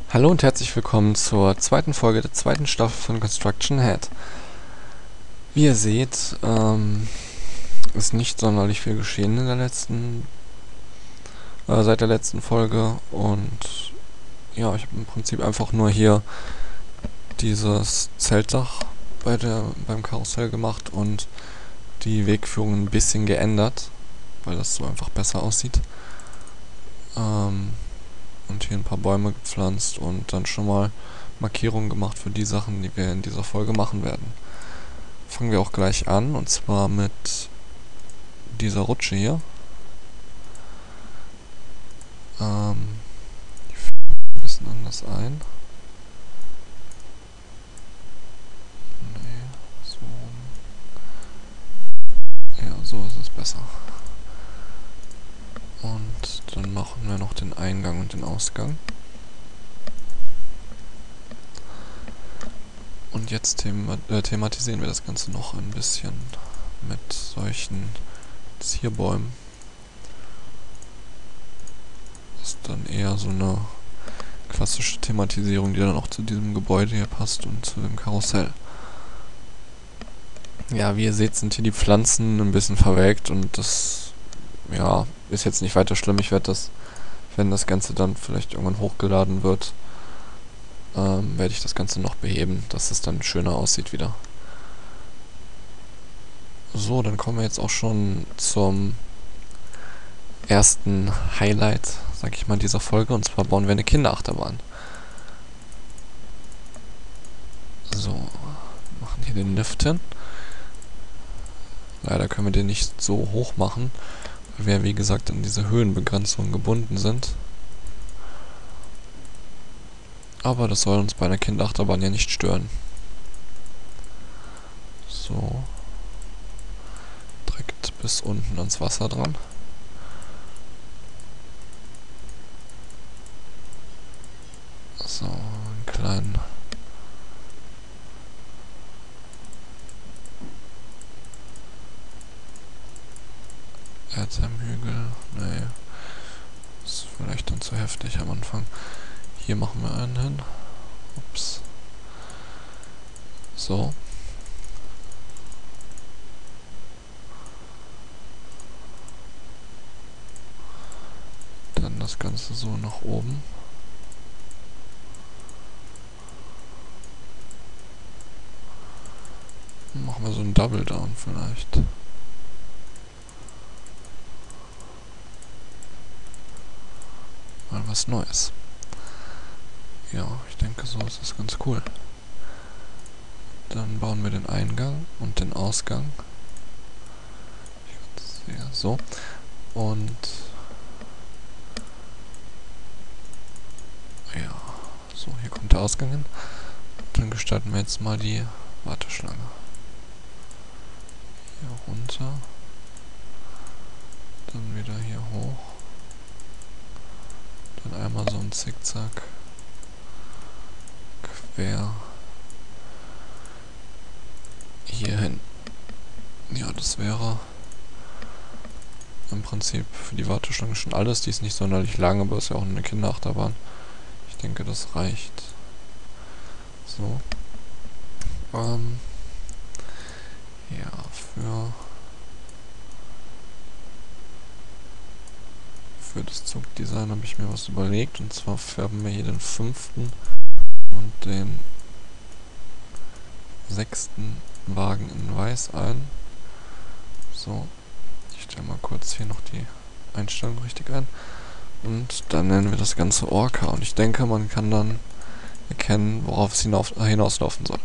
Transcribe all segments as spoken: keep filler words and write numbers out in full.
Hallo und herzlich willkommen zur zweiten Folge der zweiten Staffel von Construction Head. Wie ihr seht, ähm, ist nicht sonderlich viel geschehen in der letzten, äh, seit der letzten Folge und ja, ich habe im Prinzip einfach nur hier dieses Zeltdach bei der, beim Karussell gemacht und die Wegführung ein bisschen geändert, weil das so einfach besser aussieht. Ähm, und hier ein paar Bäume gepflanzt und dann schon mal Markierungen gemacht für die Sachen, die wir in dieser Folge machen werden. Fangen wir auch gleich an, und zwar mit dieser Rutsche hier. Ähm, die führe ich ein bisschen anders ein. Nee, so. Ja, so ist es besser. Und dann machen wir noch den Eingang und den Ausgang. Und jetzt thema äh, thematisieren wir das Ganze noch ein bisschen mit solchen Zierbäumen. Das ist dann eher so eine klassische Thematisierung, die dann auch zu diesem Gebäude hier passt und zu dem Karussell. Ja, wie ihr seht, sind hier die Pflanzen ein bisschen verwelkt und das, ja, ist jetzt nicht weiter schlimm. Ich werde das, wenn das Ganze dann vielleicht irgendwann hochgeladen wird, ähm, werde ich das Ganze noch beheben, dass es dann schöner aussieht wieder. So, dann kommen wir jetzt auch schon zum ersten Highlight, sag ich mal, dieser Folge, und zwar bauen wir eine Kinderachterbahn. So, machen hier den Lift hin. Leider können wir den nicht so hoch machen, weil wir, wie gesagt, an diese Höhenbegrenzung gebunden sind. Aber das soll uns bei einer Kinderachterbahn ja nicht stören. So. Direkt bis unten ans Wasser dran. So, einen kleinen Erdheimhügel. Nee. Ist vielleicht dann zu heftig am Anfang. Hier machen wir einen hin. Ups. So. Dann das Ganze so nach oben. Machen wir so einen Double Down vielleicht. Mal was Neues. Ja, ich denke, so ist das ganz cool. Dann bauen wir den Eingang und den Ausgang. Ich sehe so. Und ja, so, hier kommt der Ausgang hin. Dann gestalten wir jetzt mal die Warteschlange. Hier runter. Dann wieder hier hoch. Dann einmal so ein Zickzack. Quer. Hier hin. Ja, das wäre im Prinzip für die Warteschlange schon alles. Die ist nicht sonderlich lang, aber ist ja auch eine Kinderachterbahn. Ich denke, das reicht. So. Ähm. Ja, für... Für das Zugdesign habe ich mir was überlegt. Und zwar färben wir hier den fünften und den sechsten Wagen in weiß ein. So. Ich stelle mal kurz hier noch die Einstellung richtig ein. Und dann nennen wir das Ganze Orca. Und ich denke, man kann dann erkennen, worauf es hinauf, äh, hinauslaufen soll.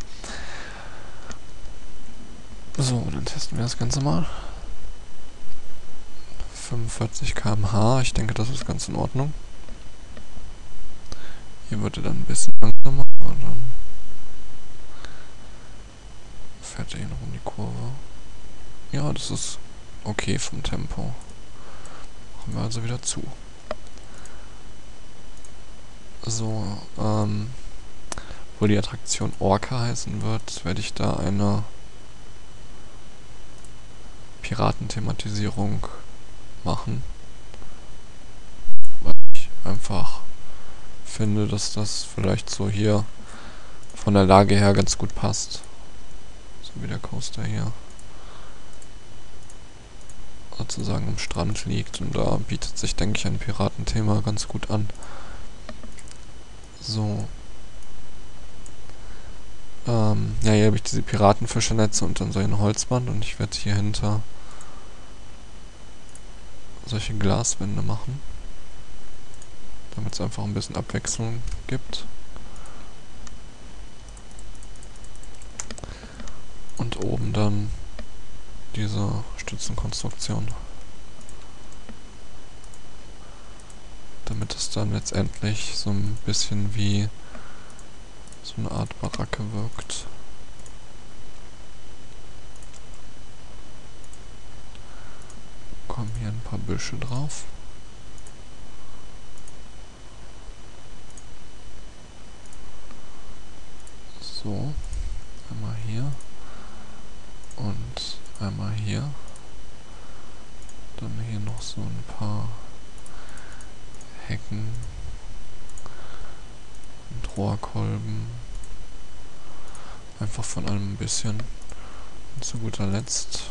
So, dann testen wir das Ganze mal. fünfundvierzig Kilometer pro Stunde. Ich denke, das ist ganz in Ordnung. Hier wird er dann ein bisschen langsamer, aber dann fährt er hier noch um die Kurve. Ja, das ist okay vom Tempo. Machen wir also wieder zu. So, ähm, wo die Attraktion Orca heißen wird, werde ich da eine Piratenthematisierung machen. machen, weil ich einfach finde, dass das vielleicht so hier von der Lage her ganz gut passt. So wie der Coaster hier sozusagen am Strand liegt. Und da bietet sich, denke ich, ein Piratenthema ganz gut an. So. Ähm, ja, hier habe ich diese Piratenfischernetze und dann so ein Holzband. Und ich werde hier hinter solche Glaswände machen. Damit es einfach ein bisschen Abwechslung gibt. Und oben dann diese Stützenkonstruktion. Damit es dann letztendlich so ein bisschen wie so eine Art Baracke wirkt. Kommen hier ein paar Büsche drauf. So, einmal hier und einmal hier. Dann hier noch so ein paar Hecken und Rohrkolben. Einfach von allem ein bisschen. Und zu guter Letzt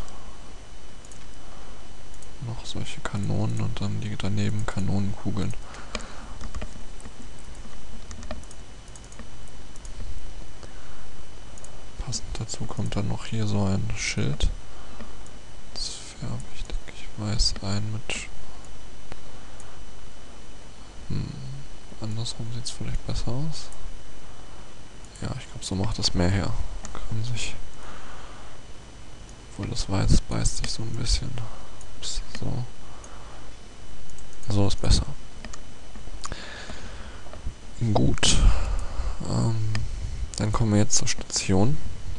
noch solche Kanonen und dann die daneben Kanonenkugeln. Passend dazu kommt dann noch hier so ein Schild. Das färbe ich, denke ich, weiß ein mit... Hm, andersrum sieht es vielleicht besser aus. Ja, ich glaube, so macht das mehr her. Kann sich... Obwohl das Weiß beißt sich so ein bisschen. Ups, so. So ist besser. Gut. Ähm, dann kommen wir jetzt zur Station.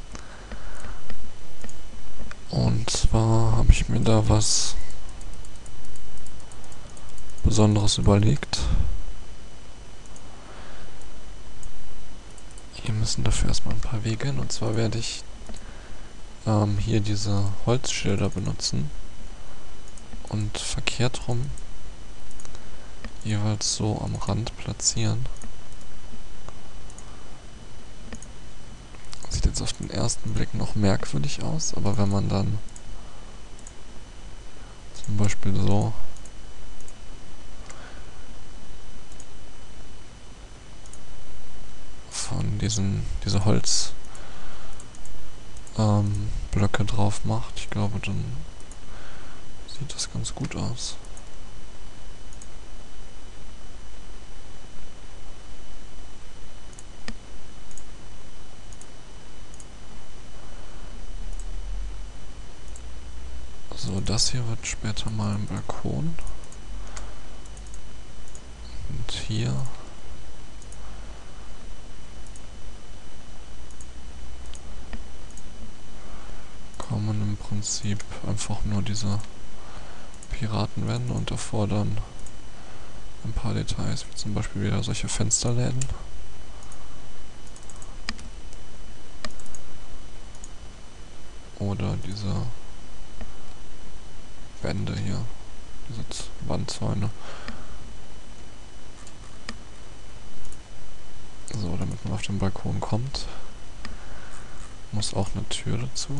Und zwar habe ich mir da was Besonderes überlegt. Hier müssen dafür erstmal ein paar Wege hin. Und zwar werde ich ähm, hier diese Holzschilder benutzen. Und verkehrt rum jeweils so am Rand platzieren. Sieht jetzt auf den ersten Blick noch merkwürdig aus, aber wenn man dann zum Beispiel so von diesen diese Holzblöcke ähm, Blöcke drauf macht, ich glaube, dann sieht das ganz gut aus. So, das hier wird später mal ein Balkon. Und hier kommen im Prinzip einfach nur diese Piratenwände und davor dann ein paar Details, wie zum Beispiel wieder solche Fensterläden. Oder diese Wände hier, diese Wandzäune. So, damit man auf den Balkon kommt, muss auch eine Tür dazu.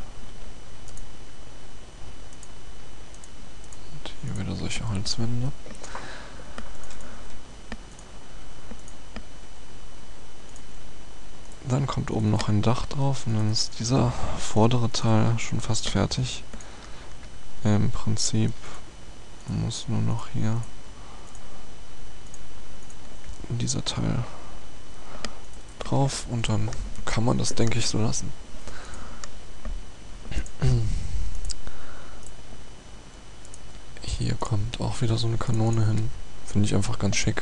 Und hier wieder solche Holzwände. Dann kommt oben noch ein Dach drauf und dann ist dieser vordere Teil schon fast fertig. Im Prinzip muss nur noch hier dieser Teil drauf und dann kann man das, denke ich, so lassen. Hier kommt auch wieder so eine Kanone hin. Finde ich einfach ganz schick.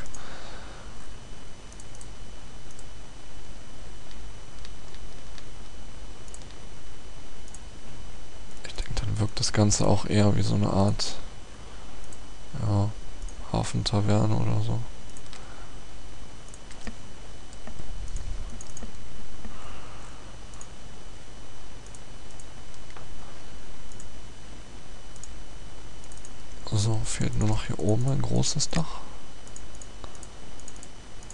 Ich denke, dann wirkt das Ganze auch eher wie so eine Art, ja, Hafentaverne oder so. So, fehlt nur noch hier oben ein großes Dach.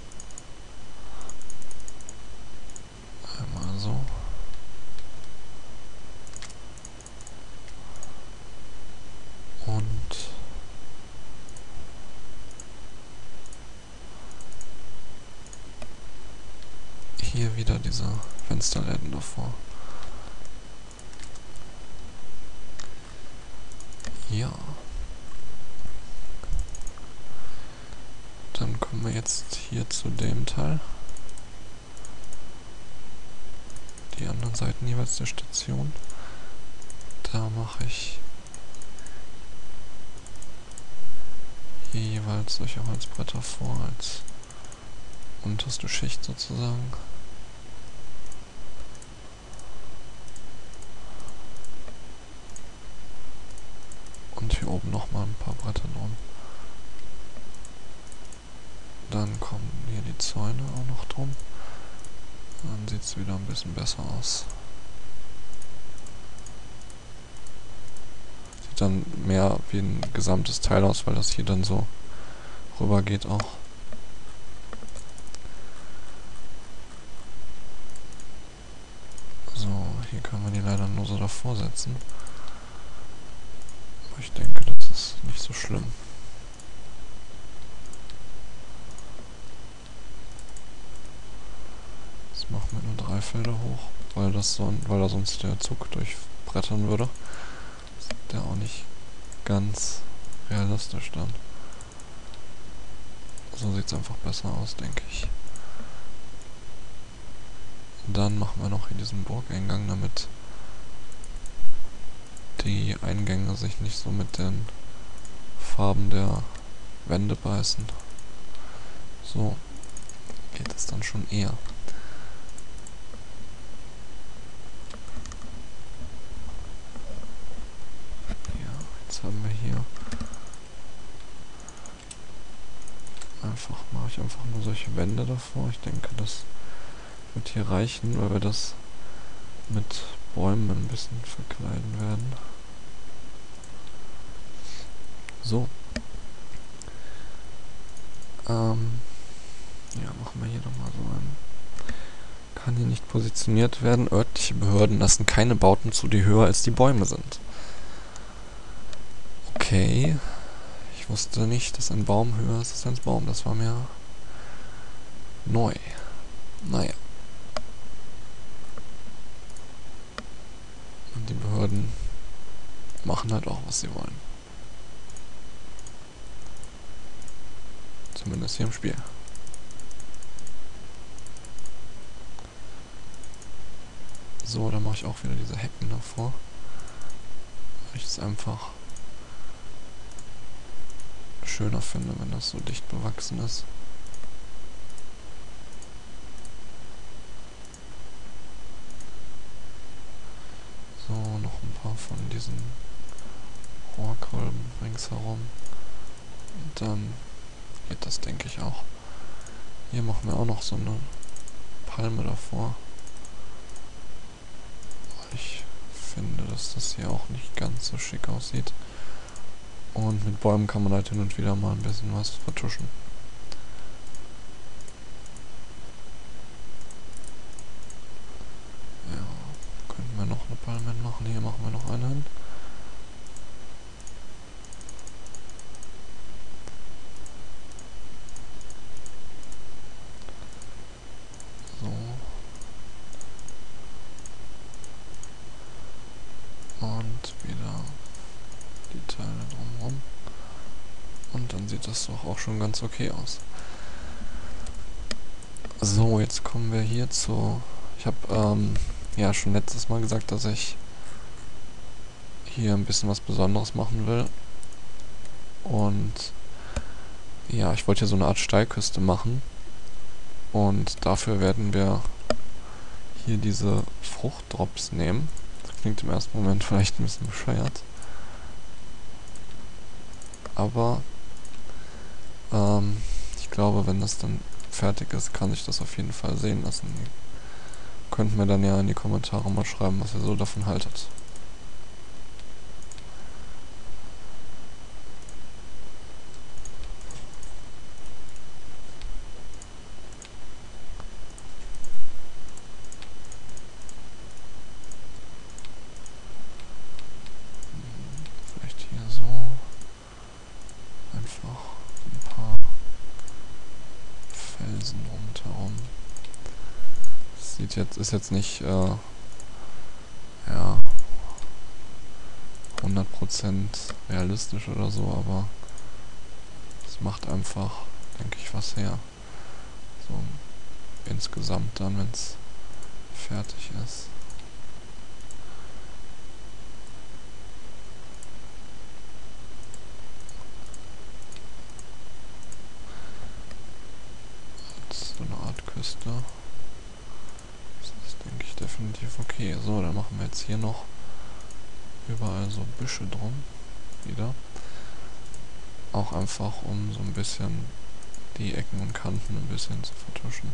hier wieder diese Fensterläden davor. Ja. Dann kommen wir jetzt hier zu dem Teil. Die anderen Seiten jeweils der Station. Da mache ich hier jeweils solche Holzbretter vor als unterste Schicht sozusagen. Und hier oben nochmal ein paar Bretter drum. Dann kommen hier die Zäune auch noch drum. Dann sieht es wieder ein bisschen besser aus. Sieht dann mehr wie ein gesamtes Teil aus, weil das hier dann so rüber geht auch. So, hier können wir die leider nur so davor setzen. Aber ich denke, das ist nicht so schlimm. Jetzt machen wir nur drei Felder hoch, weil das so, weil da sonst der Zug durchbrettern würde. Sieht der auch nicht ganz realistisch dann. So sieht es einfach besser aus, denke ich. Dann machen wir noch hier diesen Burgeingang, damit die Eingänge sich nicht so mit den Farben der Wände beißen. So geht es dann schon eher. Ja, jetzt haben wir hier einfach, mache ich einfach nur solche Wände davor. Ich denke, das wird hier reichen, weil wir das mit Bäumen ein bisschen verkleiden werden. So. Ähm, ja, machen wir hier nochmal so ein. Kann hier nicht positioniert werden. Örtliche Behörden lassen keine Bauten zu, die höher als die Bäume sind. Okay. Ich wusste nicht, dass ein Baum höher ist als ein Baum. Das war mir neu. Naja. Und die Behörden machen halt auch, was sie wollen. Zumindest hier im Spiel. So, dann mache ich auch wieder diese Hecken davor. Weil ich es einfach schöner finde, wenn das so dicht bewachsen ist. So, noch ein paar von diesen Rohrkolben ringsherum. Und dann geht das, denke ich, auch. Hier machen wir auch noch so eine Palme davor. Ich finde, dass das hier auch nicht ganz so schick aussieht. Und mit Bäumen kann man halt hin und wieder mal ein bisschen was vertuschen. Ja, könnten wir noch eine Palme machen. Hier machen wir noch eine hin. So. Und wieder die Teile drumherum. Und dann sieht das doch auch schon ganz okay aus. So, jetzt kommen wir hier zu... Ich habe ähm, ja schon letztes Mal gesagt, dass ich hier ein bisschen was Besonderes machen will. Und ja, ich wollte hier so eine Art Steilküste machen. Und dafür werden wir hier diese Fruchtdrops nehmen. Das klingt im ersten Moment vielleicht ein bisschen bescheuert. Aber ähm, ich glaube, wenn das dann fertig ist, kann ich das auf jeden Fall sehen lassen. Ihr könnt mir dann ja in die Kommentare mal schreiben, was ihr so davon haltet. Vielleicht hier so einfach ein paar Felsen rundherum. sieht jetzt, ist jetzt nicht, äh, ja, hundert Prozent realistisch oder so, aber es macht einfach, denke ich, was her. So insgesamt dann, wenn es fertig ist. So eine Art Küste. Das ist, denke ich, definitiv okay. So, dann machen wir jetzt hier noch überall so Büsche drum. Wieder. Auch einfach, um so ein bisschen die Ecken und Kanten ein bisschen zu vertuschen.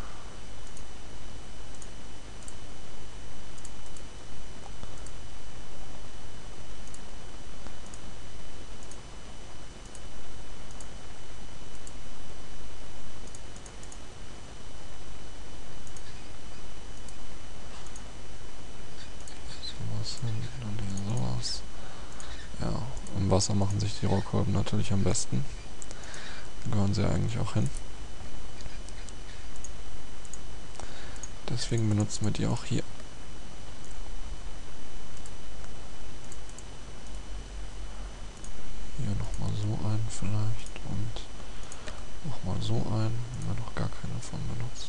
Sowas hin und hier sowas. Ja, im Wasser machen sich die Rohrkolben natürlich am besten. Da gehören sie eigentlich auch hin. Deswegen benutzen wir die auch hier. Hier nochmal so einen vielleicht und nochmal so einen, wenn wir noch gar keine davon benutzt.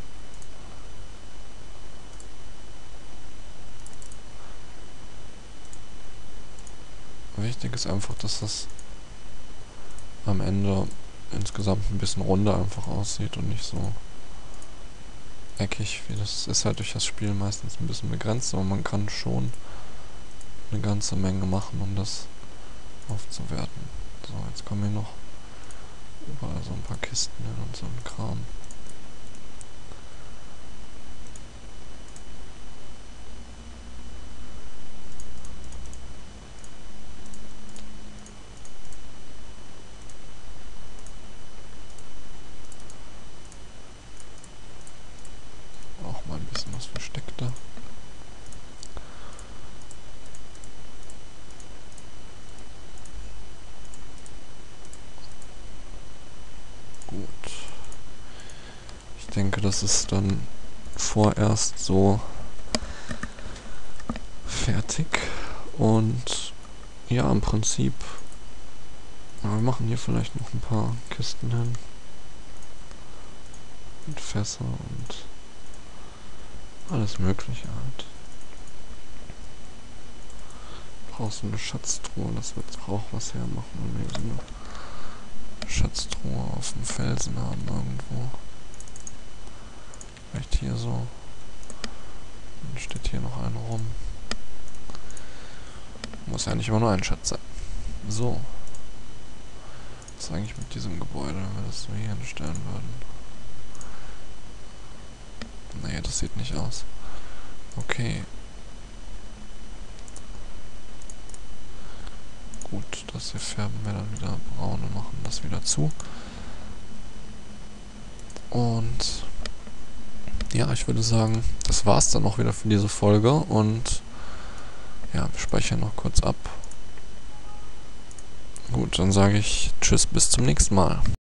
Wichtig ist einfach, dass das am Ende insgesamt ein bisschen runder einfach aussieht und nicht so eckig, wie das ist halt durch das Spiel meistens ein bisschen begrenzt, aber man kann schon eine ganze Menge machen, um das aufzuwerten. So, jetzt kommen hier noch überall so ein paar Kisten hin und so ein Kram. Auch mal ein bisschen was versteckter. Gut. Ich denke, das ist dann vorerst so fertig. Und ja, im Prinzip, ja, wir machen hier vielleicht noch ein paar Kisten hin. Und Fässer und alles Mögliche halt. Brauchst du eine Schatztruhe, das wird auch was hermachen, wenn wir so eine Schatztruhe auf dem Felsen haben irgendwo. Vielleicht hier so. Dann steht hier noch eine rum. Muss ja nicht immer nur ein Schatz sein. So. Was ist eigentlich mit diesem Gebäude, wenn wir das so hier hinstellen würden? Nee, das sieht nicht aus. Okay. Gut, das hier färben wir dann wieder braun und machen das wieder zu. Und ja, ich würde sagen, das war's dann auch wieder für diese Folge. Und ja, wir speichern noch kurz ab. Gut, dann sage ich Tschüss, bis zum nächsten Mal.